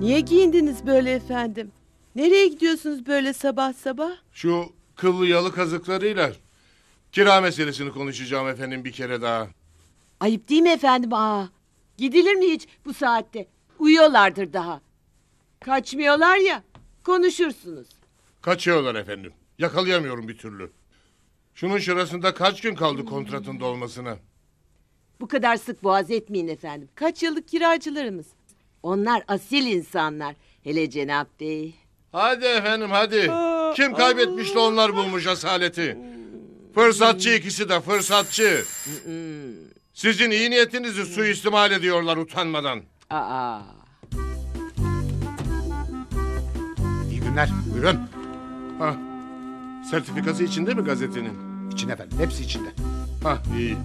Niye giyindiniz böyle efendim? Nereye gidiyorsunuz böyle sabah sabah? Şu kıllı yalı kazıklarıyla kira meselesini konuşacağım efendim bir kere daha. Ayıp değil mi efendim? Gidilir mi hiç bu saatte? Uyuyorlardır daha. Kaçmıyorlar ya, konuşursunuz. Kaçıyorlar efendim. Yakalayamıyorum bir türlü. Şunun şurasında kaç gün kaldı kontratın dolmasına? Bu kadar sık boğaz etmeyin efendim. Kaç yıllık kiracılarımız. Onlar asil insanlar. Hele Cenap Bey. Hadi efendim hadi. Kim kaybetmiş de onlar bulmuş asaleti. Fırsatçı ikisi de fırsatçı. Sizin iyi niyetinizi suistimal ediyorlar utanmadan. İyi günler. Buyurun. Hah. Sertifikası içinde mi gazetenin? İçinde efendim. Hepsi içinde. Hah iyi.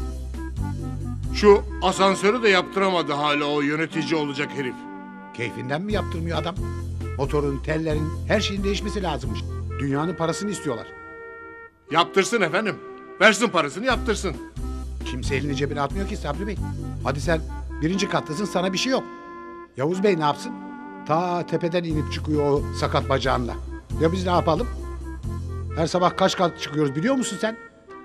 Şu asansörü de yaptıramadı hala o yönetici olacak herif. Keyfinden mi yaptırmıyor adam? Motorun, tellerin, her şeyin değişmesi lazımmış. Dünyanın parasını istiyorlar. Yaptırsın efendim. Versin parasını yaptırsın. Kimse elini cebine atmıyor ki Sabri Bey. Hadi sen 1. kattasın, sana bir şey yok. Yavuz Bey ne yapsın? Ta tepeden inip çıkıyor o sakat bacağınla. Ya biz ne yapalım? Her sabah kaç kat çıkıyoruz biliyor musun sen?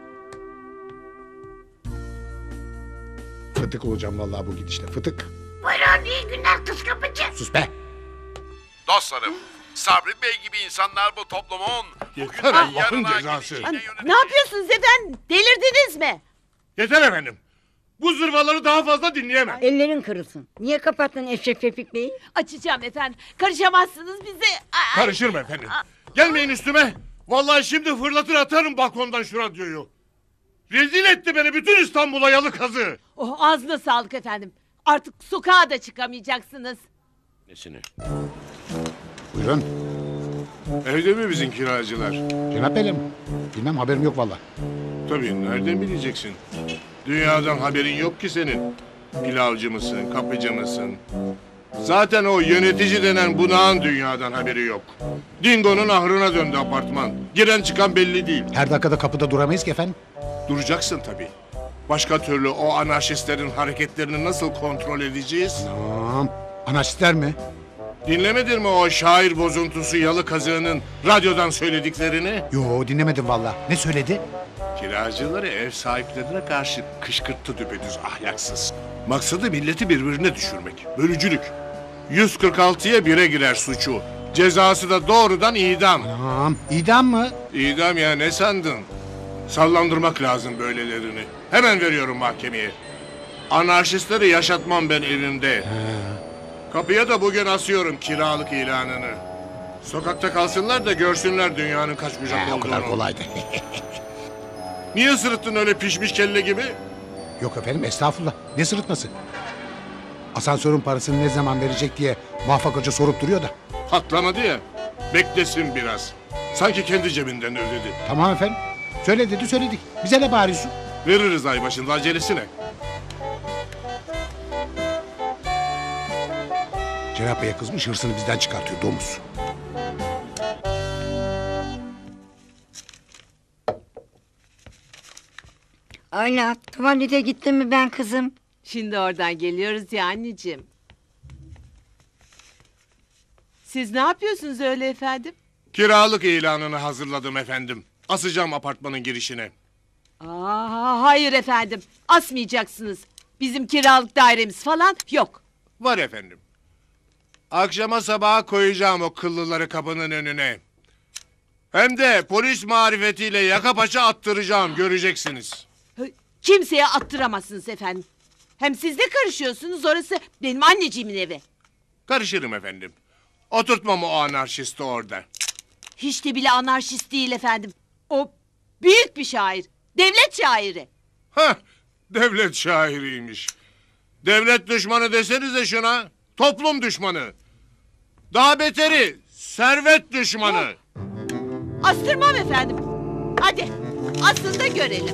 Fıtık olacağım vallahi bu gidişle, fıtık. Buyurun iyi günler kız kapıcı. Sus be! Dostlarım, Sabri Bey gibi insanlar bu toplumun Yeter Allah'ın cezası. Ne yapıyorsunuz efendim? Delirdiniz mi? Yeter efendim. Bu zırvaları daha fazla dinleyemem. Ellerin kırılsın. Niye kapattın Eşref Refik Bey'i? Açacağım efendim. Karışamazsınız bize. Karışırım efendim. Gelmeyin üstüme. Vallahi şimdi fırlatır atarım balkondan şu radyoyu. Rezil etti beni bütün İstanbul'a yalı kazı. Oh, ağzına sağlık efendim. Artık sokağa da çıkamayacaksınız. Nesini? Buyurun. Evde mi bizim kiracılar? Cenap Bey'le mi? Bilmem, haberim yok vallahi. Tabii nereden bileceksin? Dünyadan haberin yok ki senin. Pilavcı mısın, kapıcı mısın? Zaten o yönetici denen bunağın dünyadan haberi yok. Dingo'nun ahrına döndü apartman. Giren çıkan belli değil. Her dakikada kapıda duramayız ki efendim. Duracaksın tabii. Başka türlü o anarşistlerin hareketlerini nasıl kontrol edeceğiz? Tamam. Anarşistler mi? Dinlemedin mi o şair bozuntusu yalı kazığının radyodan söylediklerini? Yo, dinlemedim vallahi. Ne söyledi? Kiracıları ev sahiplerine karşı kışkırttı düpedüz ahlaksız. Maksadı milleti birbirine düşürmek. Bölücülük. 146'ya 1'e girer suçu. Cezası da doğrudan idam. Tamam. İdam mı? İdam ya ne sandın? Sallandırmak lazım böylelerini. Hemen veriyorum mahkemeye. Anarşistleri yaşatmam ben evimde. Kapıya da bugün asıyorum kiralık ilanını. Sokakta kalsınlar da görsünler dünyanın kaç bucak O olduğunu. kadar kolaydı. Niye sırıttın öyle pişmiş kelle gibi? Yok efendim, estağfurullah. Ne sırıtması? Asansörün parasını ne zaman verecek diye Muvaffak Hoca sorup duruyor da. Patlamadı ya. Beklesin biraz. Sanki kendi cebinden ödedi. Tamam efendim. Söyle dedi, söyledik. Bize ne bağırıyorsun? Veririz ay başında acelesine. Cenap Bey'e kızmış, hırsını bizden çıkartıyor domuz. Ayla tuvalete gittin mi ben kızım? Şimdi oradan geliyoruz ya anneciğim. Siz ne yapıyorsunuz öyle efendim? Kiralık ilanını hazırladım efendim. Asacağım apartmanın girişine. Hayır efendim. Asmayacaksınız. Bizim kiralık dairemiz falan yok. Var efendim. Akşama sabaha koyacağım o kıllıları kapının önüne. Hem de polis marifetiyle yaka paça attıracağım, göreceksiniz. Kimseye attıramazsınız efendim. Hem siz de karışıyorsunuz, orası benim anneciğimin evi. Karışırım efendim. Oturtmam o anarşisti orada. Hiç de bile anarşist değil efendim. O büyük bir şair. Devlet şairi. Hah, devlet şairiymiş. Devlet düşmanı desenize şuna. Toplum düşmanı. Daha beteri servet düşmanı. Astırmam efendim. Hadi asın da görelim.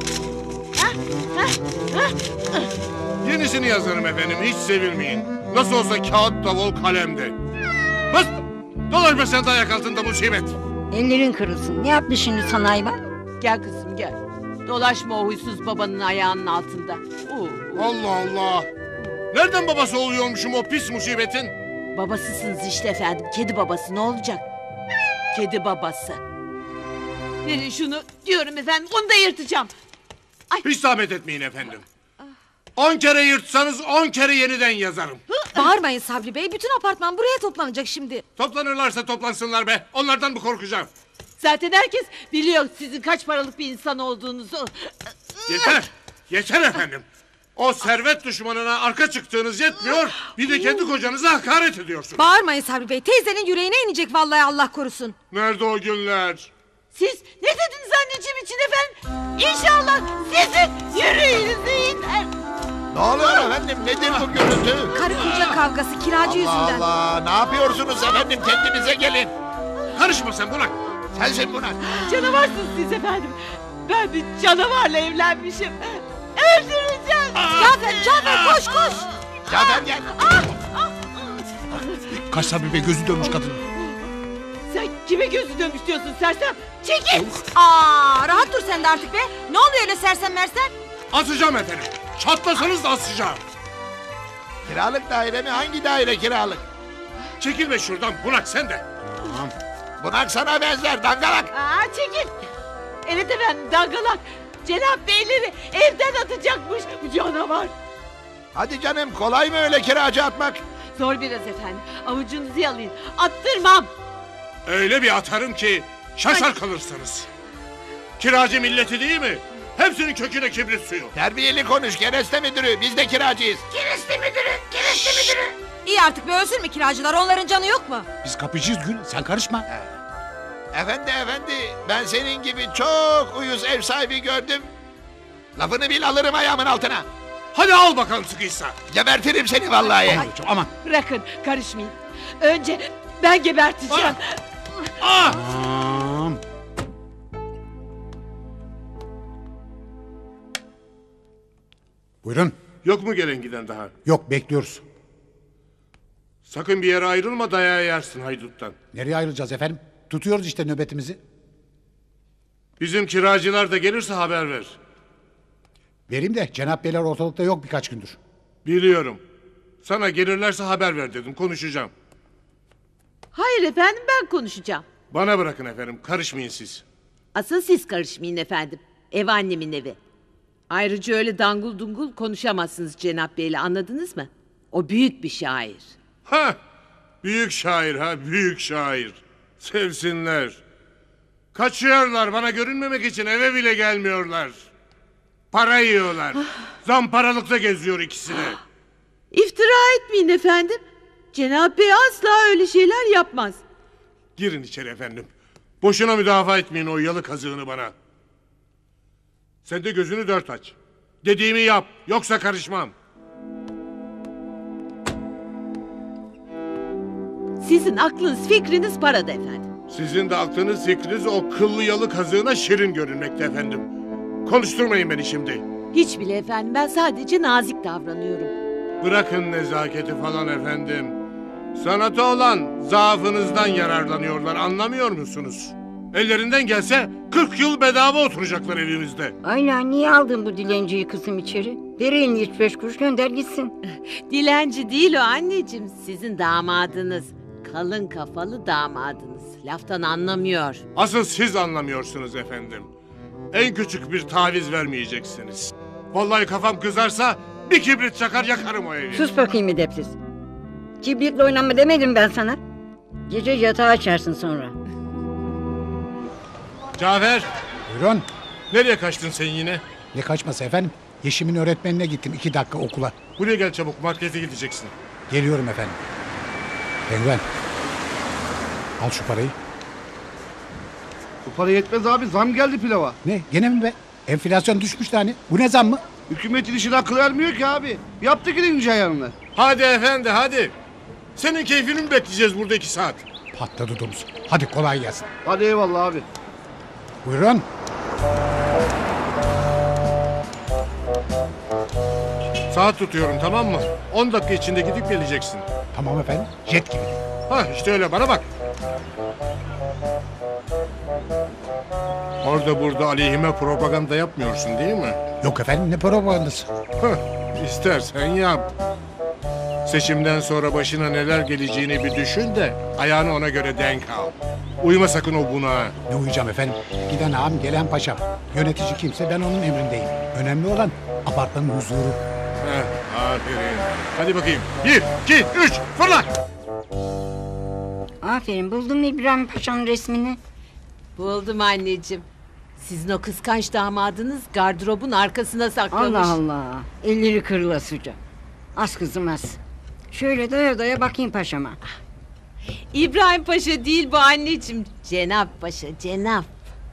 Yenisini yazarım efendim, hiç sevilmeyin. Nasıl olsa kağıt davul kalemde. Bas! Dolaşma sen de ayak altında musibet. Ellerin kırılsın. Ne yaptı şimdi sana hayvan? Gel kızım gel. Dolaşma o huysuz babanın ayağının altında. Allah Allah! Nereden babası oluyormuşum o pis musibetin? Babasısınız işte efendim. Kedi babası ne olacak? Kedi babası. Verin şunu diyorum efendim. Onu da yırtacağım. Hiç zahmet etmeyin efendim. 10 kere yırtsanız 10 kere yeniden yazarım. Bağırmayın Sabri Bey. Bütün apartman buraya toplanacak şimdi. Toplanırlarsa toplansınlar be. Onlardan mı korkacağım? Zaten herkes biliyor sizin kaç paralık bir insan olduğunuzu. Yeter. Yeter efendim. O servet düşmanına arka çıktığınız yetmiyor. Bir de kendi kocanıza hakaret ediyorsun. Bağırmayın Sabri Bey. Teyzenin yüreğine inecek vallahi, Allah korusun. Nerede o günler? Siz ne dediniz anneciğim için efendim? İnşallah sizin yüreğinize iner. Ne oluyor efendim? Nedir bu gürültü? Karı koca kavgası kiracı yüzünden. Allah, ne yapıyorsunuz efendim? Kendinize gelin. Karışma sen Bunak. Sensin buna. Canavarsınız siz efendim. Ben bir canavarla evlenmişim. Öldüreceğim. Cafer koş koş. Cafer gel. Kaç Sabri Bey, gözü dönmüş kadın. Sen kime gözü dönmüş diyorsun sersem? Çekil. Rahat dur sen de artık be. Ne oluyor öyle sersem mersen? Asacağım efendim. Çatlasanız da asacağım. Kiralık daire mi? Hangi daire kiralık? Çekil be şuradan Bunak sen de. Bunak sana benzer dangalak. Çekil. Evet efendim dangalak. Cenap beyleri evden atacakmış bu canavar. Hadi canım, kolay mı öyle kiracı atmak? Zor biraz efendim. Avucunuzu yalayın. Attırmam. Öyle bir atarım ki şaşar kalırsınız. Kiracı milleti değil mi? Hepsinin köküne kibrit suyu. Terbiyeli konuş kereste müdürü. Biz de kiracıyız. İyi artık be, ölsün mü kiracılar? Onların canı yok mu? Biz kapıcıyız Gül, sen karışma. Efendi, ben senin gibi çok uyuz ev sahibi gördüm. Lafını bil, alırım ayağımın altına. Hadi al bakalım sıkıysa. Gebertirim seni vallahi. Aman. Bırakın karışmayın. Önce ben geberteceğim. Tamam. Buyurun. Yok mu gelen giden daha? Yok, bekliyoruz. Sakın bir yere ayrılma, dayağı yersin hayduttan. Nereye ayrılacağız efendim? Tutuyoruz işte nöbetimizi. Bizim kiracılar da gelirse haber ver. Vereyim de Cenap Beyler ortalıkta yok birkaç gündür. Biliyorum. Sana gelirlerse haber ver dedim, konuşacağım. Hayır efendim ben konuşacağım. Bana bırakın efendim, karışmayın siz. Asıl siz karışmayın efendim. Ev annemin evi. Ayrıca öyle dangul dungul konuşamazsınız Cenap Bey'le, anladınız mı? O büyük bir şair. Ha, büyük şair ha, büyük şair. Sevsinler. Kaçıyorlar, bana görünmemek için eve bile gelmiyorlar. Para yiyorlar. Zamparalıkta geziyor ikisi de. İftira etmeyin efendim. Cenap Bey asla öyle şeyler yapmaz. Girin içeri efendim. Boşuna müdafaa etmeyin o yalı kazığını bana. Sen de gözünü dört aç. Dediğimi yap, yoksa karışmam. Sizin aklınız fikriniz parada efendim. Sizin de aklınız fikriniz o kıllı yalı kazığına şirin görünmekte efendim. Konuşturmayın beni şimdi. Hiç bile efendim, ben sadece nazik davranıyorum. Bırakın nezaketi falan efendim. Sanata olan zaafınızdan yararlanıyorlar, anlamıyor musunuz? Ellerinden gelse 40 yıl bedava oturacaklar evimizde. Ayla niye aldın bu dilenciyi kızım içeri? Ver elini 3-5 kuruş gönder gitsin. Dilenci değil o anneciğim, sizin damadınız. Kalın kafalı damadınız. Laftan anlamıyor. Asıl siz anlamıyorsunuz efendim. En küçük bir taviz vermeyeceksiniz. Vallahi kafam kızarsa bir kibrit çakar yakarım o evi. Sus bakayım edepsiz. Kibritle oynama demedim ben sana. Gece yatağı açarsın sonra. Cafer, Buyurun. nereye kaçtın sen yine? Ne kaçması efendim? Yeşim'in öğretmenine gittim 2 dakika okula. Buraya gel çabuk, markete gideceksin. Geliyorum efendim. Penguen. Al şu parayı. Bu para yetmez abi, zam geldi pilava. Ne? Gene mi be? Enflasyon düşmüş tane. Bu ne zam mı? Hükümetin işine akıl ermiyor ki abi. Yaptı gidince ayarını. Hadi efendi hadi. Senin keyfini mi bekleyeceğiz burada 2 saat? Patladı domuz. Hadi kolay gelsin. Hadi eyvallah abi. Buyurun. Saat tutuyorum, tamam mı? 10 dakika içinde gidip geleceksin. Tamam efendim. Jet gibi. Ha işte öyle, bana bak. Orada burada aleyhime propaganda yapmıyorsun değil mi? Yok efendim, ne propagandası? Hah, İstersen yap. Seçimden sonra başına neler geleceğini bir düşün de ayağını ona göre denk al. Uyma sakın o buna. Ne uyuyacağım efendim? Giden ağam gelen paşam. Yönetici kimse ben onun emrindeyim. Önemli olan apartmanın huzuru. Heh, aferin. Hadi bakayım. 1, 2, 3, fırla! Aferin, buldun mu İbrahim Paşa'nın resmini? Buldum anneciğim. Sizin o kıskanç damadınız gardırobun arkasına saklamış. Allah Allah. Elleri kırılasıca. Az kızım az. Şöyle doya doya bakayım paşama. İbrahim Paşa değil bu anneciğim. Cenap Paşa, Cenap.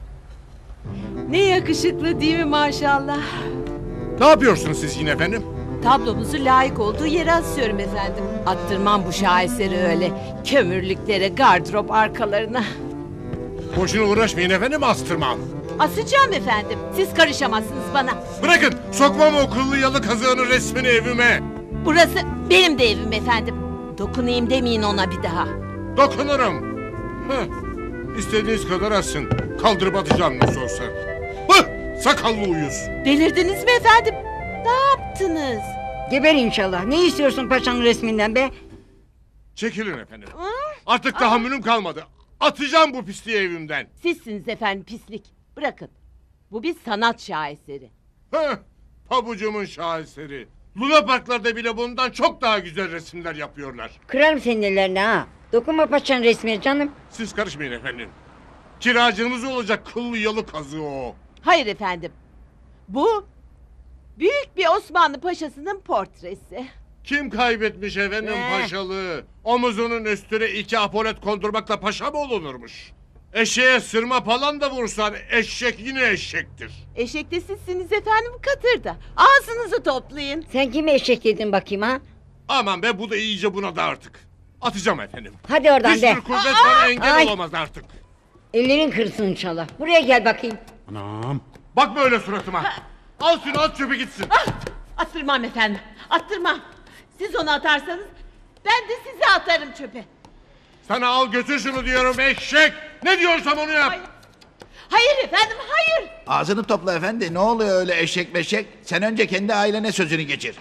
Ne yakışıklı değil mi maşallah? Ne yapıyorsunuz siz yine efendim? Tablomuzu layık olduğu yere asıyorum efendim. Attırmam bu şaheseri öyle kömürlüklere, gardırop arkalarına. Boşuna uğraşmayın efendim, astırmam. Asacağım efendim. Siz karışamazsınız bana. Bırakın, sokmam o kıllı yalı kazığının resmini evime. Burası benim de evim efendim. Dokunayım demeyin ona bir daha. Dokunurum. Heh. İstediğiniz kadar asın. Kaldırıp atacağım nasıl olsa. Hıh! Sakallı uyuz. Delirdiniz mi efendim? Ne yaptınız? Geber inşallah. Ne istiyorsun paşanın resminden be? Çekilin efendim. Artık tahammülüm kalmadı. Atacağım bu pisliği evimden. Sizsiniz efendim pislik. Bırakın. Bu bir sanat şaheseri. Heh! Pabucumun şaheseri. Luna parklarda bile bundan çok daha güzel resimler yapıyorlar. Kırarım senin ellerini ha. Dokunma paşanın resmine canım. Siz karışmayın efendim. Kiracınız olacak kıllı yalı kazığı o. Hayır efendim. Bu büyük bir Osmanlı paşasının portresi. Kim kaybetmiş efendim paşalığı? Omuzunun üstüne 2 apolet kondurmakla paşa mı olunurmuş? Eşeğe sırma falan da vursan eşek yine eşektir. Eşek de sizsiniz efendim katırda. Ağzınızı toplayın. Sen kime eşek dedin bakayım ha? Aman be, bu da iyice bunadı artık. Atacağım efendim. Hadi oradan Hiçbir be. kuvvet bana engel Ay. olamaz artık. Ellerin kırsın inşallah. Buraya gel bakayım. Anam. Bakma öyle suratıma. Al şunu, at çöpe gitsin. Attırmam efendim. Attırmam. Siz onu atarsanız ben de sizi atarım çöpe. Sana al götür şunu diyorum eşek. Ne diyorsam onu yap. Hayır efendim hayır. Ağzını topla efendi. Ne oluyor öyle eşek meşek? Sen önce kendi ailene sözünü geçir.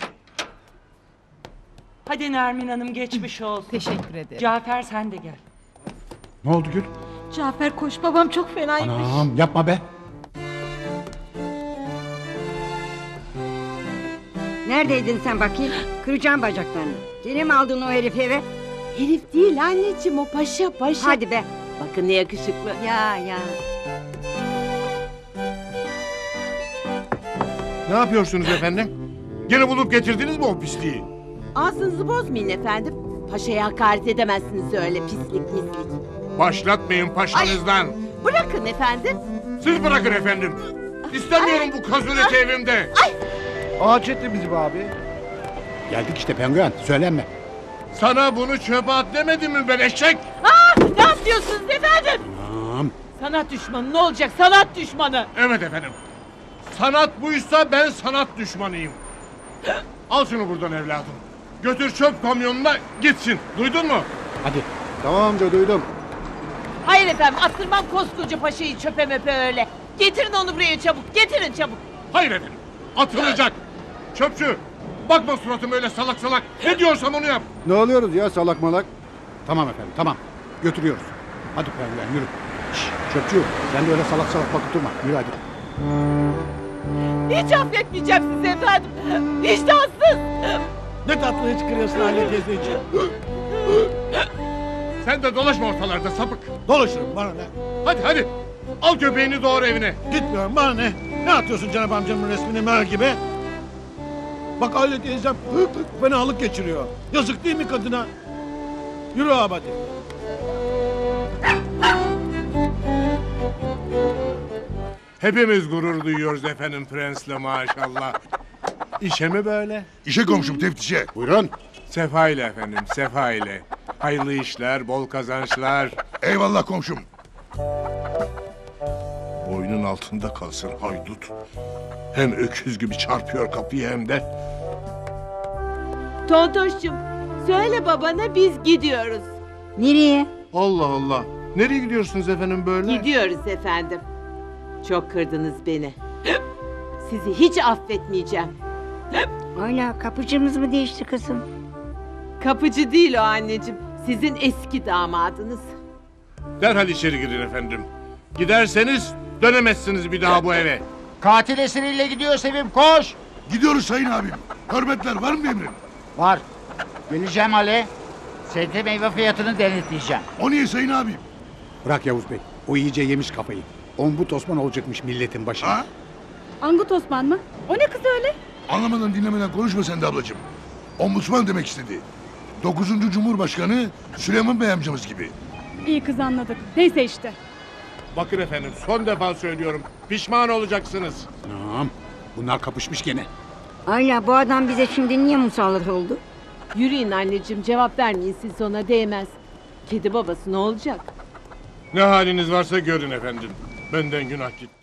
Hadi Nermin Hanım geçmiş olsun. Teşekkür ederim. Cafer sen de gel. Ne oldu Gül? Cafer koş babam çok fenaymış. Anam yapma be. Neredeydin sen bakayım? Kıracağım bacaklarını. Gene mi aldın o herifi eve? Herif değil anneciğim o paşa. Hadi be. Bakın ne yakışıklı. Ya. Ne yapıyorsunuz efendim? Gene bulup getirdiniz mi o pisliği? Ağzınızı bozmayın efendim. Paşaya hakaret edemezsiniz öyle pislik. Başlatmayın paşanızdan. Bırakın efendim. Siz bırakın efendim. İstemiyorum bu kazuleti evimde. Ağaç etti bizi be abi. Geldik işte penguen. Söylenme. Sana bunu çöpe at demedim mi ben eşek? Ne yapıyorsunuz efendim? Anam. Sanat düşmanı ne olacak sanat düşmanı. Evet efendim. Sanat buysa ben sanat düşmanıyım. Al şunu buradan evladım. Götür çöp kamyonuna gitsin. Duydun mu? Hadi. Tamam amca duydum. Hayır efendim attırmam koskoca paşayı çöpe möpe öyle. Getirin onu buraya çabuk getirin çabuk. Hayır efendim. Atılacak. Çöpçü. Bakma suratıma öyle salak salak. Ne diyorsam onu yap. Ne oluyoruz ya salak malak? Tamam efendim tamam. Götürüyoruz. Hadi penguen yürü. Şşş, çöpçü sen de öyle salak salak bakıp durma. Yürü hadi. Hiç affetmeyeceğim sizi efendim. Vicdansız. Ne tatlı çıkarıyorsun Halil teyzeciğim. Sen de dolaşma ortalarda sapık. Dolaşırım bana ne? Hadi. Al köpeğini doğru evine. Gitmiyorum bana ne? Ne atıyorsun Cenab amcamın resmini mer gibi? Bak Halil teyzem fenalık geçiriyor. Yazık değil mi kadına? Yürü abi hadi. Hepimiz gurur duyuyoruz efendim prensle maşallah. İşe mi böyle? İşe komşum teftişe. Buyurun. Sefa ile efendim, sefa ile. Hayırlı işler, bol kazançlar. Eyvallah komşum. Boynun altında kalsın haydut. Hem öküz gibi çarpıyor kapıyı hem de. Tontoş'cum söyle babana biz gidiyoruz. Nereye? Allah Allah. Nereye gidiyorsunuz efendim böyle? Gidiyoruz efendim. Çok kırdınız beni. Sizi hiç affetmeyeceğim. Hala kapıcımız mı değişti kızım? Kapıcı değil o anneciğim. Sizin eski damadınız. Derhal içeri girin efendim. Giderseniz dönemezsiniz bir daha bu eve. Katil esiriyle gidiyor Sevim, koş. Gidiyoruz sayın abim. Hürmetler var mı emrin? Var. Geleceğim Ali. Sebze meyve fiyatını denetleyeceğim. O niye sayın abim? Bırak Yavuz Bey. O iyice yemiş kafayı. Ombut Osman olacakmış milletin başına. Ha? Angut Osman mı? O ne kız öyle? Anlamadan dinlemeden konuşma sen de ablacığım. Ombudsman demek istedi. 9. Cumhurbaşkanı Süleyman Bey amcamız gibi. İyi kız anladık. Neyse işte. Bakın efendim son defa söylüyorum. Pişman olacaksınız. Tamam. Bunlar kapışmış gene. Ayla bu adam bize şimdi niye musallat oldu? Yürüyün anneciğim, cevap vermeyin, siz ona değmez. Kedi babası ne olacak? Ne haliniz varsa görün efendim. Benden günah gitti.